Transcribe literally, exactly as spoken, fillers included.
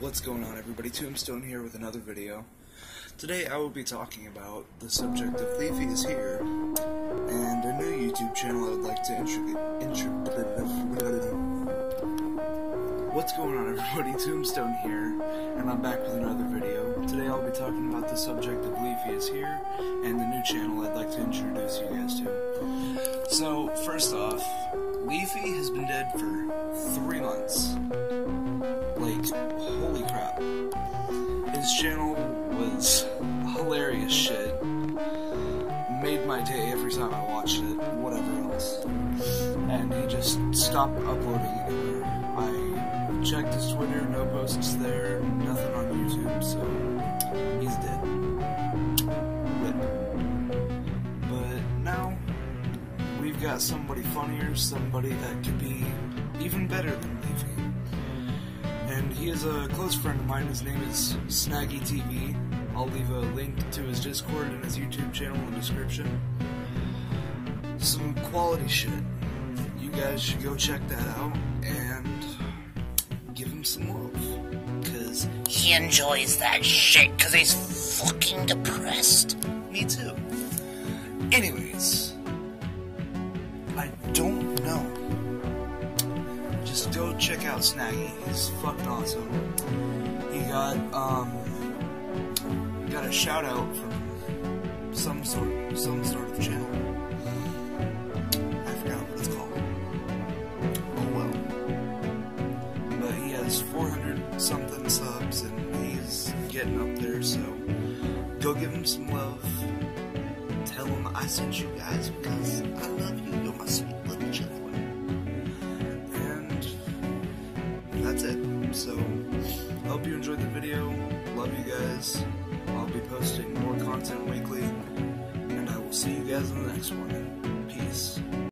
What's going on, everybody? Tombstone here with another video. Today I will be talking about the subject of Leafy is Here and a new YouTube channel I would like to intro- intro- What's going on, everybody? Tombstone here, and I'm back with another video. Today I'll be talking about the subject of Leafy is Here and the new channel I'd like to introduce you guys to. So, first off, Leafy has been dead for three months. Like, holy crap. His channel was hilarious shit. Made my day every time I watched it, whatever else. And he just stopped uploading anywhere. I checked his Twitter, no posts there, nothing on YouTube, so he's dead. Rip. But now, we've got somebody funnier, somebody that could be even better than Leafy. And he is a close friend of mine. His name is Snaggy T V. I'll leave a link to his Discord and his YouTube channel in the description. Some quality shit. You guys should go check that out and give him some love. Cause he enjoys that shit cause he's fucking depressed. Me too. Anyways, I don't know. Just go check out Snaggy. He's fucking awesome. He got um he got a shout out from some sort some sort of channel. I forgot what it's called. Oh well. But he has four hundred something subs and he's getting up there, so go give him some love. Tell him I sent you guys because I love you. You're my sweet little children. That's it. So, hope you enjoyed the video. Love you guys. I'll be posting more content weekly. And I will see you guys in the next one. Peace.